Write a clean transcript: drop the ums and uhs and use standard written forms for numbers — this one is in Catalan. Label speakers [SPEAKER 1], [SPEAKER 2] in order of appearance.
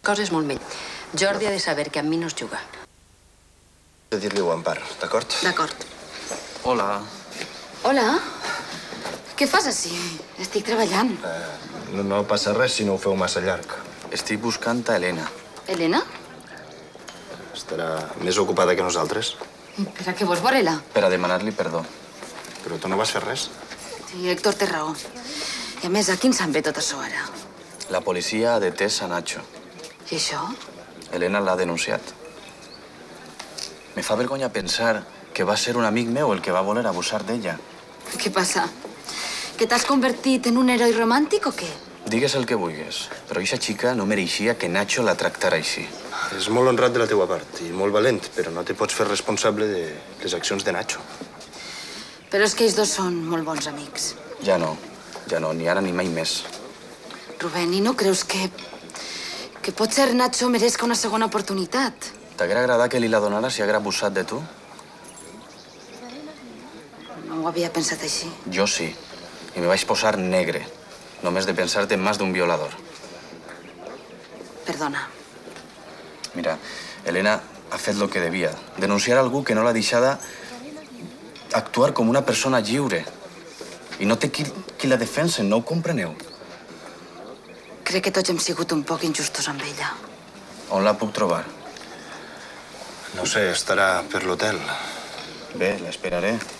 [SPEAKER 1] Coses molt menys. Jordi ha de saber que amb mi no es juga.
[SPEAKER 2] De dir-li-ho en part, d'acord?
[SPEAKER 1] D'acord.
[SPEAKER 3] Hola.
[SPEAKER 1] Hola. Què fas ací? Estic treballant.
[SPEAKER 2] No passa res si no ho feu massa llarg.
[SPEAKER 3] Estic buscant a Elena.
[SPEAKER 1] Elena?
[SPEAKER 2] Estarà més ocupada que nosaltres.
[SPEAKER 1] Per a què vols veure-la?
[SPEAKER 3] Per a demanar-li perdó.
[SPEAKER 2] Però tu no vas fer res?
[SPEAKER 1] Sí, Héctor té raó. I a més, a quin se'n ve tot això ara?
[SPEAKER 3] La policia ha detès a Nacho.
[SPEAKER 1] I això?
[SPEAKER 3] Elena l'ha denunciat. Me fa vergonya pensar que va ser un amic meu el que va voler abusar d'ella.
[SPEAKER 1] Què passa? Que t'has convertit en un heroi romàntic o què?
[SPEAKER 3] Digues el que vulguis, però aquesta xica no mereixia que Nacho la tractara així.
[SPEAKER 2] És molt honrat de la teua part i molt valent, però no te pots fer responsable de les accions de Nacho.
[SPEAKER 1] Però és que ells dos són molt bons amics.
[SPEAKER 3] Ja no, ni ara ni mai més.
[SPEAKER 1] Rubén, i no creus que potser Nacho mereixca una segona oportunitat?
[SPEAKER 3] T'haguera agradat que li la donara si haguera abusat de tu?
[SPEAKER 1] No ho havia pensat així.
[SPEAKER 3] Jo sí, i me vaig posar negre, només de pensar-te en més d'un violador.
[SPEAKER 1] Perdona.
[SPEAKER 3] Mira, Elena ha fet el que devia. Denunciar algú que no l'ha deixada actuar com una persona lliure. I no té qui la defensen, no ho compreneu?
[SPEAKER 1] Crec que tots hem sigut un poc injustos amb ella.
[SPEAKER 3] On la puc trobar?
[SPEAKER 2] No sé, estarà per l'hotel.
[SPEAKER 3] Bé, l'esperaré.